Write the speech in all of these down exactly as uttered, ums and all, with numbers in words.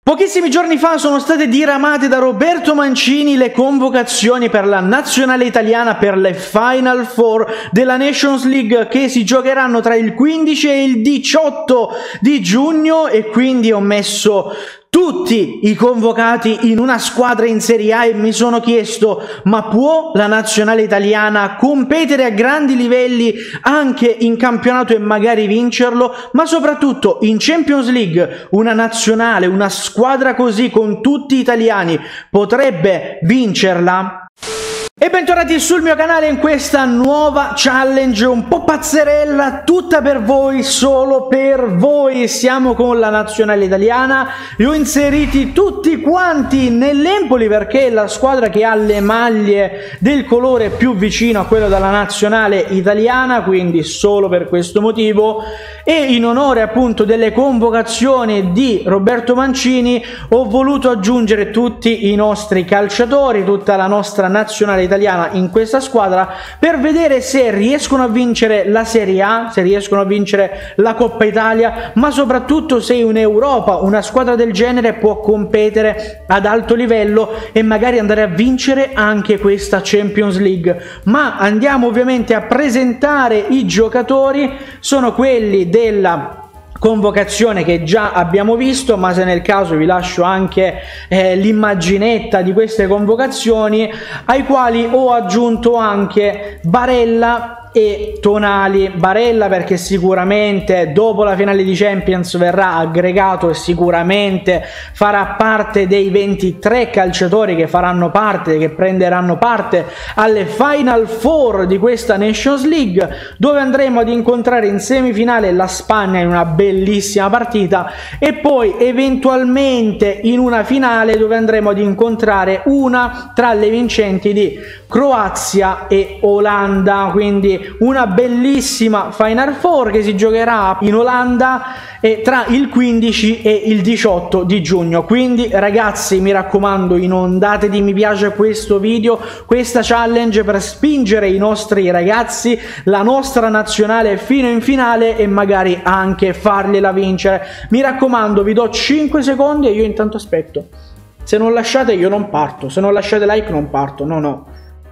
Pochissimi giorni fa sono state diramate da Roberto Mancini le convocazioni per la nazionale italiana per le Final Four della Nations League che si giocheranno tra il quindici e il diciotto di giugno, e quindi ho messo tutti i convocati in una squadra in Serie A e mi sono chiesto: ma può la nazionale italiana competere a grandi livelli anche in campionato e magari vincerlo? Ma soprattutto in Champions League una nazionale, una squadra così con tutti italiani potrebbe vincerla? E bentornati sul mio canale in questa nuova challenge un po' pazzerella, tutta per voi, solo per voi. Siamo con la nazionale italiana, li ho inseriti tutti quanti nell'Empoli perché è la squadra che ha le maglie del colore più vicino a quello della nazionale italiana, quindi solo per questo motivo. E in onore appunto delle convocazioni di Roberto Mancini ho voluto aggiungere tutti i nostri calciatori, tutta la nostra nazionale italiana in questa squadra, per vedere se riescono a vincere la Serie A, se riescono a vincere la Coppa Italia, ma soprattutto se in Europa una squadra del genere può competere ad alto livello e magari andare a vincere anche questa Champions League. Ma andiamo ovviamente a presentare i giocatori, sono quelli della convocazione che già abbiamo visto, ma se nel caso vi lascio anche eh, l'immaginetta di queste convocazioni, ai quali ho aggiunto anche Barella e Tonali. Barella perché sicuramente dopo la finale di Champions verrà aggregato e sicuramente farà parte dei ventitré calciatori che faranno parte, che prenderanno parte alle Final Four di questa Nations League, dove andremo ad incontrare in semifinale la Spagna in una bellissima partita e poi eventualmente in una finale dove andremo ad incontrare una tra le vincenti di Croazia e Olanda. Quindi una bellissima Final Four che si giocherà in Olanda e tra il quindici e il diciotto di giugno. Quindi ragazzi, mi raccomando, inondate di mi piace questo video, questa challenge, per spingere i nostri ragazzi, la nostra nazionale fino in finale e magari anche fargliela vincere. Mi raccomando, vi do cinque secondi e io intanto aspetto. Se non lasciate io non parto, se non lasciate like non parto, no no.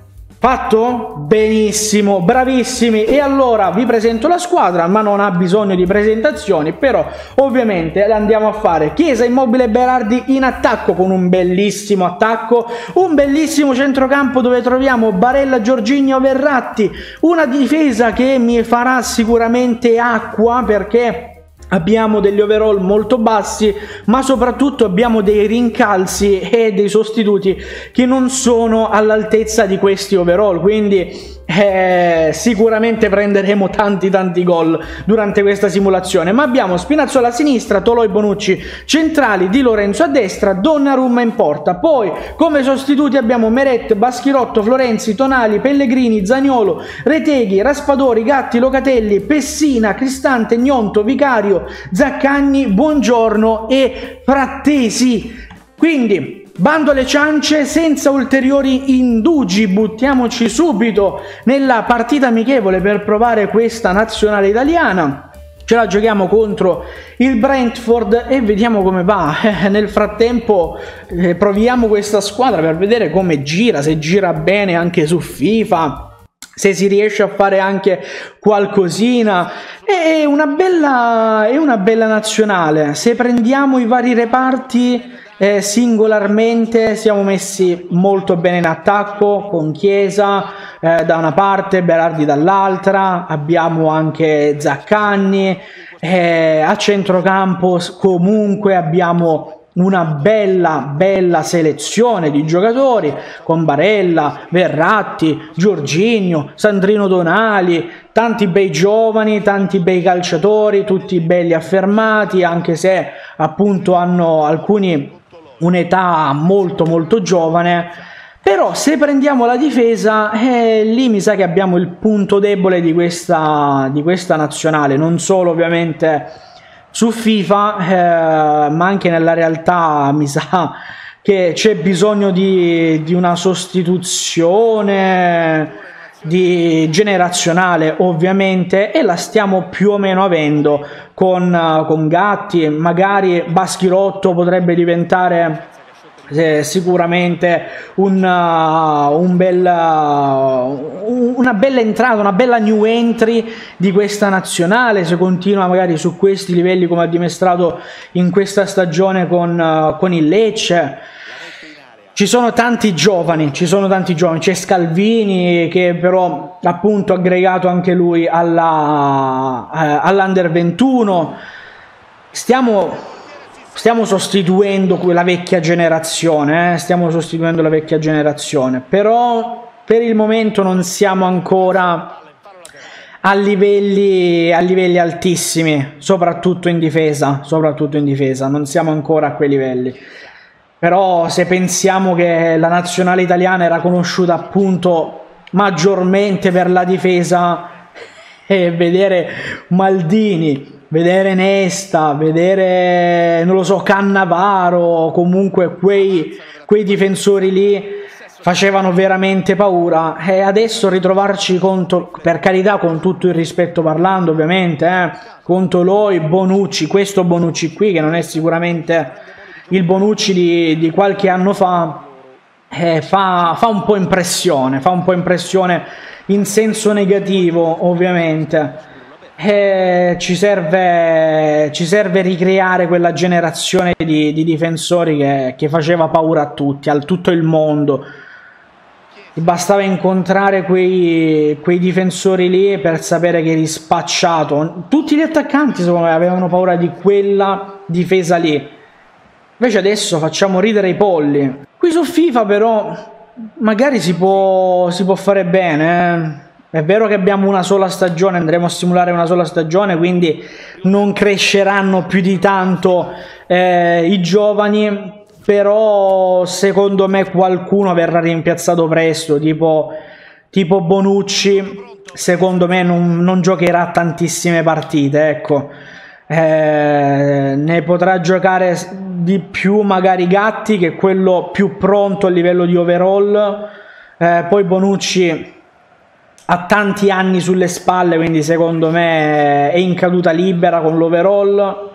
Fatto? Benissimo, bravissimi. E allora vi presento la squadra, ma non ha bisogno di presentazioni, però ovviamente andiamo a fare Chiesa, Immobile e Berardi in attacco, con un bellissimo attacco, un bellissimo centrocampo dove troviamo Barella, Jorginho, Verratti, una difesa che mi farà sicuramente acqua perché abbiamo degli overall molto bassi, ma soprattutto abbiamo dei rincalzi e dei sostituti che non sono all'altezza di questi overall, quindi eh, sicuramente prenderemo tanti tanti gol durante questa simulazione. Ma abbiamo Spinazzola a sinistra, Toloi, Bonucci centrali, Di Lorenzo a destra, Donnarumma in porta. Poi come sostituti abbiamo Meret, Baschirotto, Florenzi, Tonali, Pellegrini, Zaniolo, Reteghi, Raspadori, Gatti, Locatelli, Pessina, Cristante, Gnonto, Vicario, Zaccagni, Buongiorno e Frattesi. Quindi bando alle ciance, senza ulteriori indugi buttiamoci subito nella partita amichevole per provare questa nazionale italiana. Ce la giochiamo contro il Brentford e vediamo come va. Eh, nel frattempo eh, proviamo questa squadra per vedere come gira, se gira bene anche su FIFA, se si riesce a fare anche qualcosina. È una bella, è una bella nazionale. Se prendiamo i vari reparti eh, singolarmente siamo messi molto bene in attacco, con Chiesa eh, da una parte, Berardi dall'altra, abbiamo anche Zaccagni, eh, a centrocampo comunque abbiamo una bella bella selezione di giocatori con Barella, Verratti, Jorginho, Sandrino Tonali, tanti bei giovani, tanti bei calciatori, tutti belli affermati, anche se appunto hanno alcuni un'età molto molto giovane. Però se prendiamo la difesa, eh, lì mi sa che abbiamo il punto debole di questa, di questa nazionale, non solo ovviamente su FIFA, eh, ma anche nella realtà mi sa che c'è bisogno di, di una sostituzione di generazionale ovviamente, e la stiamo più o meno avendo con, con Gatti. Magari Baschirotto potrebbe diventare eh, sicuramente un, uh, un bel, uh, una bella entrata, una bella new entry di questa nazionale, se continua magari su questi livelli come ha dimostrato in questa stagione con, uh, con il Lecce. Ci sono tanti giovani, ci sono tanti giovani, c'è Scalvini che però appunto ha aggregato anche lui alla, eh, all'Under ventuno. Stiamo, stiamo sostituendo quella vecchia generazione, eh? stiamo sostituendo la vecchia generazione, però per il momento non siamo ancora a livelli, a livelli altissimi, soprattutto in difesa, soprattutto in difesa, non siamo ancora a quei livelli. Però se pensiamo che la nazionale italiana era conosciuta appunto maggiormente per la difesa, e vedere Maldini, vedere Nesta, vedere, non lo so, Cannavaro, comunque quei, quei difensori lì facevano veramente paura, e adesso ritrovarci contro, per carità, con tutto il rispetto parlando ovviamente, eh, contro Loi, Bonucci, questo Bonucci qui che non è sicuramente il Bonucci di, di qualche anno fa, eh, fa, fa un po' impressione, fa un po' impressione in senso negativo ovviamente. Eh, ci, serve, ci serve ricreare quella generazione di, di difensori che, che faceva paura a tutti, a tutto il mondo. Bastava incontrare quei, quei difensori lì per sapere che eri spacciato. Tutti gli attaccanti secondo me avevano paura di quella difesa lì. Invece adesso facciamo ridere i polli. Qui su FIFA però magari si può, si può fare bene. Eh? È vero che abbiamo una sola stagione, andremo a simulare una sola stagione, quindi non cresceranno più di tanto eh, i giovani, però secondo me qualcuno verrà rimpiazzato presto, tipo, tipo Bonucci, secondo me non, non giocherà tantissime partite, ecco. Eh, ne potrà giocare di più magari Gatti, che è quello più pronto a livello di overall. Eh, poi Bonucci ha tanti anni sulle spalle, quindi secondo me è in caduta libera con l'overall.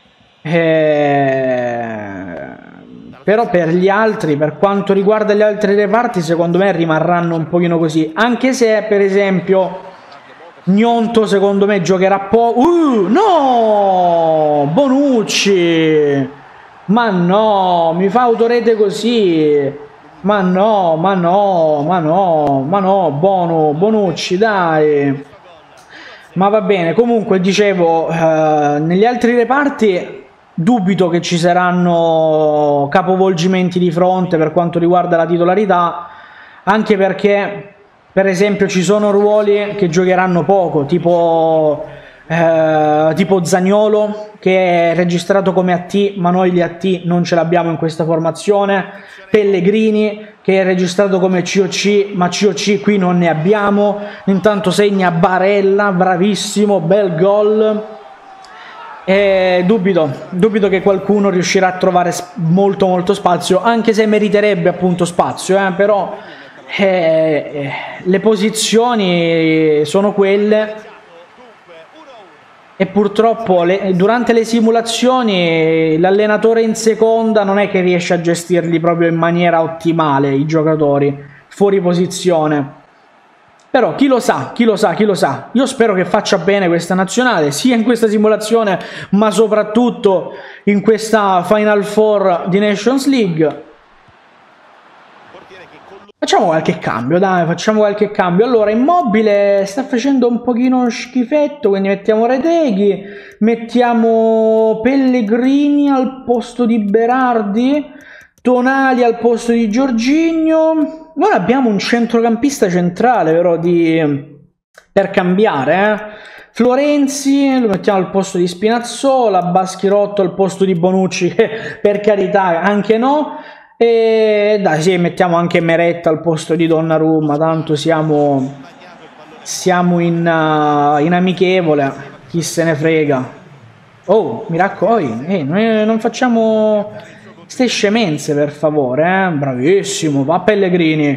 Eh, però per gli altri, per quanto riguarda gli altri reparti, secondo me rimarranno un pochino così, anche se per esempio Gnonto secondo me giocherà poco. Uh, no! Bonucci! Ma no, mi fa autorete così. Ma no, ma no, ma no, ma no, Bono, Bonucci, dai. Ma va bene, comunque dicevo, eh, negli altri reparti dubito che ci saranno capovolgimenti di fronte per quanto riguarda la titolarità, anche perché per esempio ci sono ruoli che giocheranno poco, tipo, eh, tipo Zaniolo, che è registrato come A T, ma noi gli A T non ce l'abbiamo in questa formazione. Pellegrini, che è registrato come C O C, ma C O C qui non ne abbiamo. Intanto segna Barella, bravissimo, bel gol. E dubito, dubito che qualcuno riuscirà a trovare molto molto spazio, anche se meriterebbe appunto spazio, eh, però eh, le posizioni sono quelle. E purtroppo le, durante le simulazioni l'allenatore in seconda non è che riesce a gestirli proprio in maniera ottimale i giocatori fuori posizione. Però chi lo sa, chi lo sa, chi lo sa. Io spero che faccia bene questa nazionale, sia in questa simulazione ma soprattutto in questa Final Four di Nations League. Facciamo qualche cambio, dai, facciamo qualche cambio. Allora, Immobile sta facendo un pochino schifetto, quindi mettiamo Reteghi, mettiamo Pellegrini al posto di Berardi, Tonali al posto di Jorginho. Noi abbiamo un centrocampista centrale, però, di... per cambiare, eh. Florenzi lo mettiamo al posto di Spinazzola, Baschirotto al posto di Bonucci, che per carità anche no. E dai, sì, mettiamo anche Meretta al posto di Donnarumma, tanto siamo siamo in, uh, in amichevole, chi se ne frega. Oh, mi raccogli, eh, noi non facciamo ste scemenze per favore, eh? Bravissimo, va Pellegrini,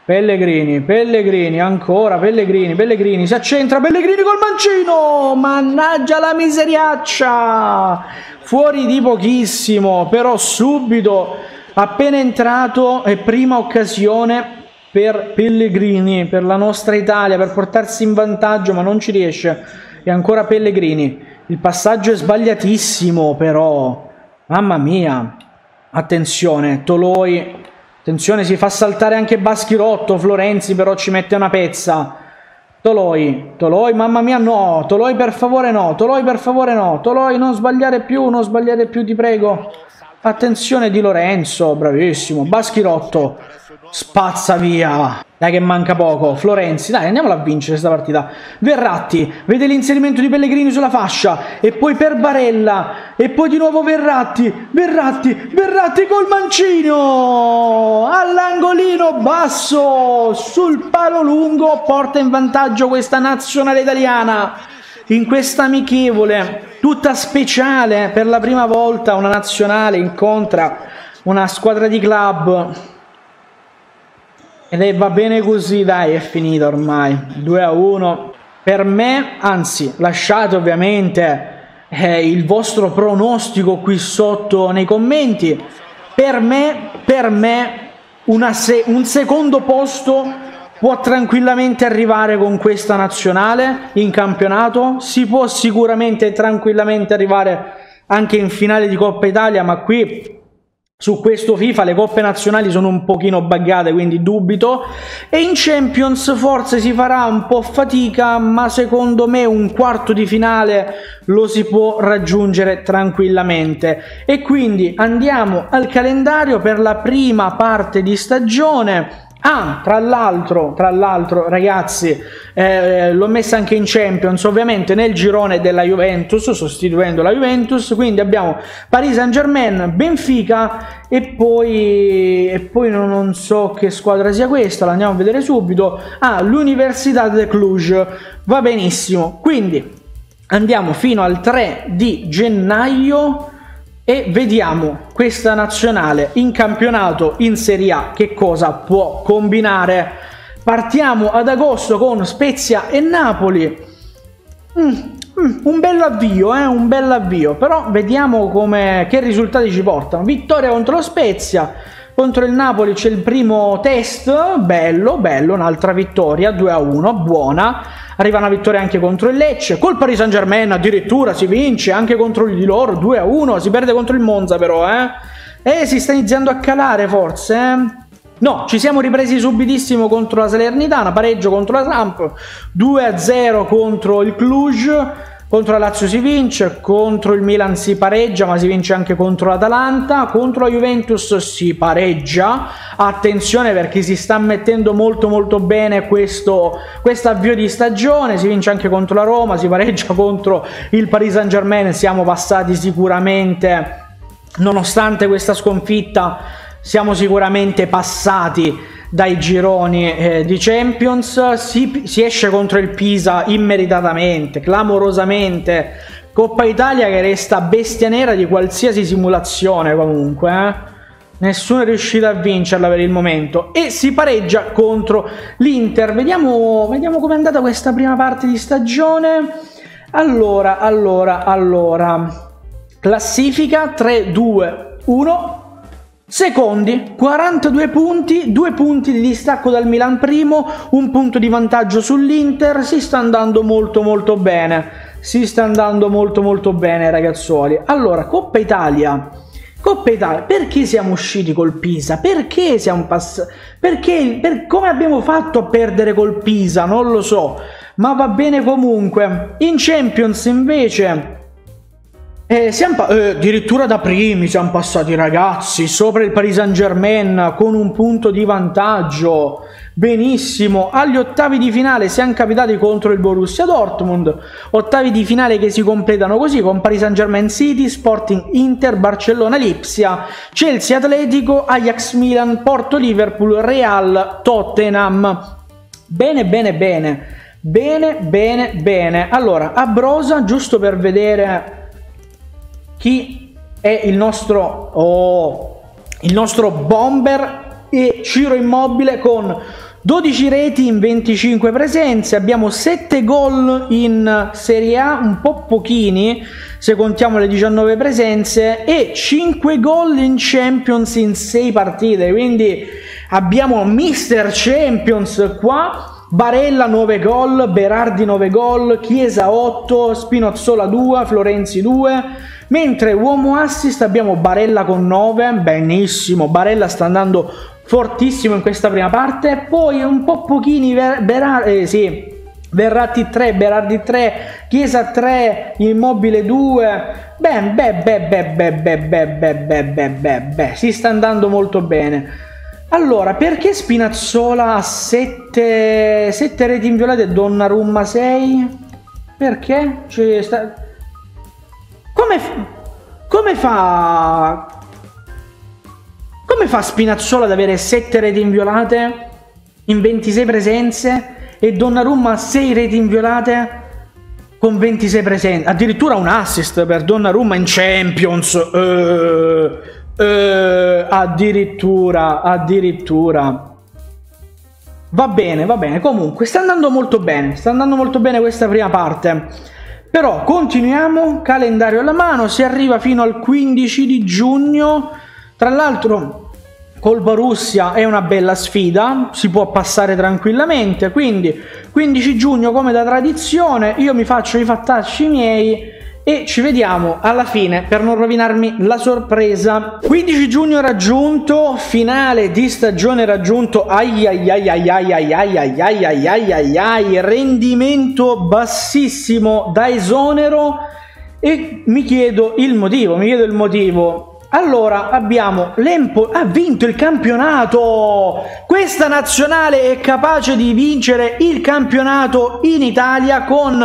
Pellegrini, Pellegrini, ancora Pellegrini, Pellegrini, si accentra, Pellegrini col mancino, mannaggia la miseriaccia, fuori di pochissimo, però subito, appena entrato, è prima occasione per Pellegrini, per la nostra Italia, per portarsi in vantaggio, ma non ci riesce, e ancora Pellegrini, il passaggio è sbagliatissimo però, mamma mia, attenzione, Toloi. Attenzione, si fa saltare anche Baschirotto, Florenzi però ci mette una pezza. Toloi, Toloi, mamma mia no, Toloi per favore no, Toloi per favore no, Toloi non sbagliare più, non sbagliare più, ti prego. Attenzione Di Lorenzo, bravissimo, Baschirotto, spazza via. Dai che manca poco, Florenzi, dai andiamola a vincere questa partita. Verratti, vede l'inserimento di Pellegrini sulla fascia, e poi per Barella, e poi di nuovo Verratti, Verratti, Verratti col mancino, all'angolino basso, sul palo lungo, porta in vantaggio questa nazionale italiana. In questa amichevole, tutta speciale, per la prima volta una nazionale incontra una squadra di club. Ed è, va bene così, dai, è finita ormai, due a uno. Per me, anzi, lasciate ovviamente eh, il vostro pronostico qui sotto nei commenti. Per me, per me una se un secondo posto può tranquillamente arrivare con questa nazionale in campionato. Si può sicuramente tranquillamente arrivare anche in finale di Coppa Italia, ma qui su questo FIFA le coppe nazionali sono un pochino buggate, quindi dubito. E in Champions forse si farà un po' fatica, ma secondo me un quarto di finale lo si può raggiungere tranquillamente. E quindi andiamo al calendario per la prima parte di stagione. Ah, tra l'altro, tra l'altro ragazzi, eh, l'ho messa anche in Champions, ovviamente nel girone della Juventus, sostituendo la Juventus, quindi abbiamo Paris Saint-Germain, Benfica e poi, e poi non, non so che squadra sia questa, la andiamo a vedere subito. Ah, l'Università de Cluj, va benissimo, quindi andiamo fino al tre di gennaio e vediamo questa nazionale in campionato in Serie A che cosa può combinare. Partiamo ad agosto con Spezia e Napoli. Mm, mm, un bel avvio, eh, un bel avvio, però vediamo come, che risultati ci portano. Vittoria contro lo Spezia, contro il Napoli c'è il primo test, bello, bello, un'altra vittoria, due a uno, buona. Arriva una vittoria anche contro il Lecce, col Paris Saint-Germain addirittura si vince anche contro di loro, due a uno, si perde contro il Monza però, eh. E si sta iniziando a calare forse, eh. No, ci siamo ripresi subitissimo contro la Salernitana, pareggio contro la Samp, due a zero contro il Cluj, contro la Lazio si vince, contro il Milan si pareggia, ma si vince anche contro l'Atalanta, contro la Juventus si pareggia, attenzione perché si sta mettendo molto molto bene questo avvio di stagione, si vince anche contro la Roma, si pareggia contro il Paris Saint-Germain, siamo passati sicuramente, nonostante questa sconfitta, siamo sicuramente passati dai gironi eh, di Champions. Si, si esce contro il Pisa immeritatamente, clamorosamente. Coppa Italia che resta bestia nera di qualsiasi simulazione comunque, eh? Nessuno è riuscito a vincerla per il momento e si pareggia contro l'Inter. Vediamo, vediamo com'è andata questa prima parte di stagione. Allora, allora, allora classifica tre due uno. Secondi, quarantadue punti, due punti di distacco dal Milan primo, un punto di vantaggio sull'Inter, si sta andando molto molto bene, si sta andando molto molto bene ragazzuoli. Allora, Coppa Italia, Coppa Italia, perché siamo usciti col Pisa? Perché siamo passati? Perché, per, come abbiamo fatto a perdere col Pisa? Non lo so, ma va bene comunque. In Champions invece... Eh, siamo eh, addirittura da primi siamo passati ragazzi, sopra il Paris Saint-Germain con un punto di vantaggio, benissimo. Agli ottavi di finale siamo capitati contro il Borussia Dortmund, ottavi di finale che si completano così con Paris Saint-Germain City, Sporting Inter, Barcellona Lipsia, Chelsea Atletico, Ajax Milan, Porto Liverpool, Real Tottenham. Bene bene bene, bene bene bene. Allora a Brosa, giusto per vedere chi è il nostro, oh, il nostro bomber, e Ciro Immobile con dodici reti in venticinque presenze, abbiamo sette gol in Serie A, un po' pochini se contiamo le diciannove presenze, e cinque gol in Champions in sei partite, quindi abbiamo mister Champions qua. Barella nove gol, Berardi nove gol, Chiesa otto, Spinazzola due, Florenzi due, mentre uomo assist abbiamo Barella con nove, benissimo, Barella sta andando fortissimo in questa prima parte, poi un po' pochini Berardi, eh, sì, Verratti tre, Berardi tre, Chiesa tre, Immobile due, beh, beh, beh, beh, beh, beh, beh, beh, beh, beh, beh, beh, si sta andando molto bene. Allora, perché Spinazzola ha sette reti inviolate e Donnarumma sei? Perché? Cioè, sta... Come, come fa... Come fa Spinazzola ad avere sette reti inviolate in ventisei presenze e Donnarumma sei reti inviolate con ventisei presenze? Addirittura un assist per Donnarumma in Champions. Uh... Uh, addirittura, addirittura. Va bene, va bene. Comunque, sta andando molto bene. Sta andando molto bene questa prima parte. Però continuiamo. Calendario alla mano. Si arriva fino al quindici di giugno. Tra l'altro, col Borussia è una bella sfida. Si può passare tranquillamente. Quindi, quindici giugno, come da tradizione, io mi faccio i fattacci miei. E ci vediamo alla fine per non rovinarmi la sorpresa. quindici giugno raggiunto, finale di stagione raggiunto, ai ai ai ai ai ai ai ai ai ai ai ai ai, rendimento bassissimo da esonero, e mi chiedo il motivo, mi chiedo il motivo. Allora, abbiamo l'Empoli, ha vinto il campionato! Questa nazionale è capace di vincere il campionato in Italia con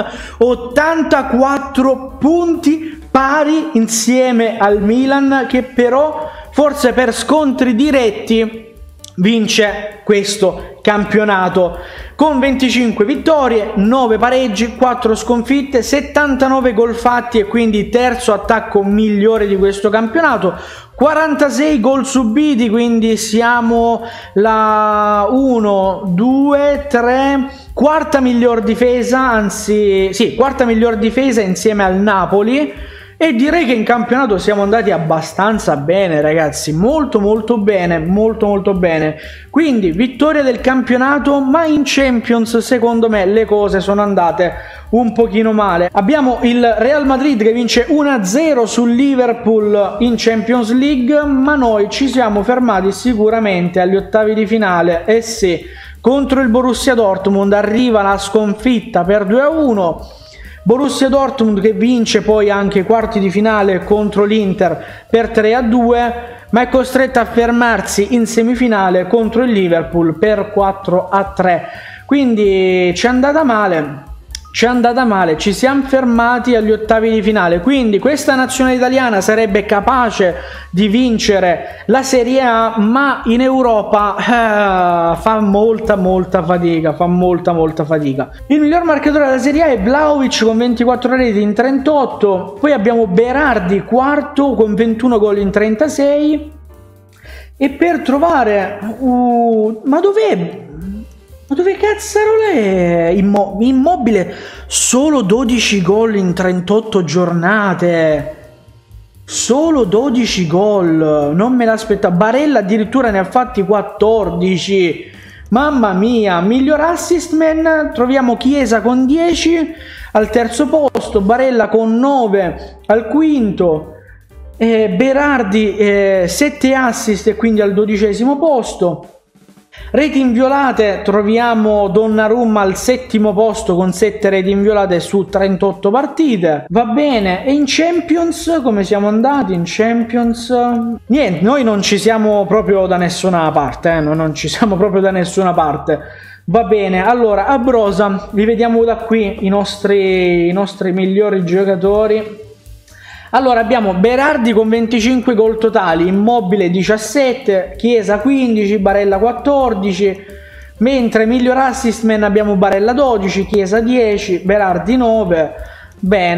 ottantaquattro punti, pari insieme al Milan, che però forse per scontri diretti vince questo campionato con venticinque vittorie, nove pareggi, quattro sconfitte, settantanove gol fatti e quindi terzo attacco migliore di questo campionato, quarantasei gol subiti, quindi siamo la uno, due, tre, quarta miglior difesa, anzi sì, quarta miglior difesa insieme al Napoli. E direi che in campionato siamo andati abbastanza bene, ragazzi, molto molto bene, molto molto bene. Quindi vittoria del campionato, ma in Champions secondo me le cose sono andate un pochino male. Abbiamo il Real Madrid che vince uno a zero sul Liverpool in Champions League, ma noi ci siamo fermati sicuramente agli ottavi di finale. E sì, contro il Borussia Dortmund arriva la sconfitta per due a uno. Borussia Dortmund che vince poi anche i quarti di finale contro l'Inter per tre a due, ma è costretta a fermarsi in semifinale contro il Liverpool per quattro a tre. Quindi ci è andata male, ci è andata male, ci siamo fermati agli ottavi di finale. Quindi questa nazionale italiana sarebbe capace di vincere la Serie A, ma in Europa eh, fa molta molta fatica, fa molta molta fatica. Il miglior marcatore della Serie A è Vlahovic con ventiquattro reti in trentotto, poi abbiamo Berardi quarto con ventuno gol in trentasei, e per trovare uh, ma dov'è? Ma dove cazzarola è Immo Immobile? Solo dodici gol in trentotto giornate. Solo dodici gol. Non me l'aspettavo. Barella addirittura ne ha fatti quattordici. Mamma mia. Miglior assist man troviamo Chiesa con dieci al terzo posto, Barella con nove al quinto, eh, Berardi eh, sette assist e quindi al dodicesimo posto. Reti inviolate troviamo Donnarumma al settimo posto con sette reti inviolate su trentotto partite. Va bene. E in Champions come siamo andati? In Champions niente, noi non ci siamo proprio da nessuna parte, eh? Noi non ci siamo proprio da nessuna parte. Va bene, allora a Brosa vi vediamo da qui i nostri, i nostri migliori giocatori. Allora abbiamo Berardi con venticinque gol totali, Immobile diciassette, Chiesa quindici, Barella quattordici, mentre miglior assist man abbiamo Barella dodici, Chiesa dieci, Berardi nove. Bene,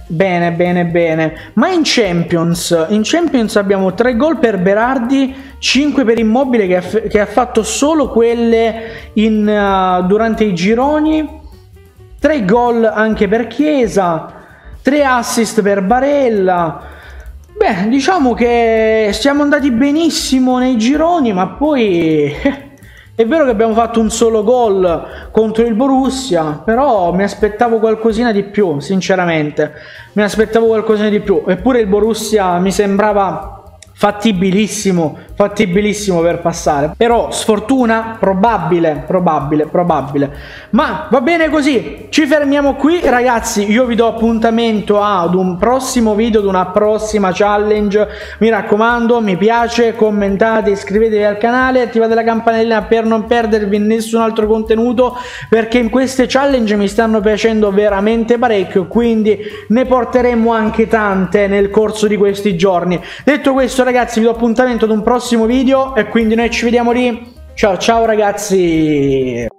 Bene, bene, bene. Ma in Champions, in Champions abbiamo tre gol per Berardi, cinque per Immobile che ha, che ha fatto solo quelle in, uh, durante i gironi, tre gol anche per Chiesa, tre assist per Barella. Beh, diciamo che siamo andati benissimo nei gironi, ma poi... È vero che abbiamo fatto un solo gol contro il Borussia, però mi aspettavo qualcosina di più, sinceramente. Mi aspettavo qualcosina di più. Eppure il Borussia mi sembrava fattibilissimo, fattibilissimo per passare. Però sfortuna probabile, probabile, probabile. Ma va bene così, ci fermiamo qui ragazzi. Io vi do appuntamento ad un prossimo video, ad una prossima challenge. Mi raccomando, mi piace, commentate, iscrivetevi al canale, attivate la campanellina per non perdervi nessun altro contenuto, perché in queste challenge mi stanno piacendo veramente parecchio, quindi ne porteremo anche tante nel corso di questi giorni. Detto questo ragazzi, vi do appuntamento ad un prossimo video e quindi noi ci vediamo lì. Ciao ciao ragazzi.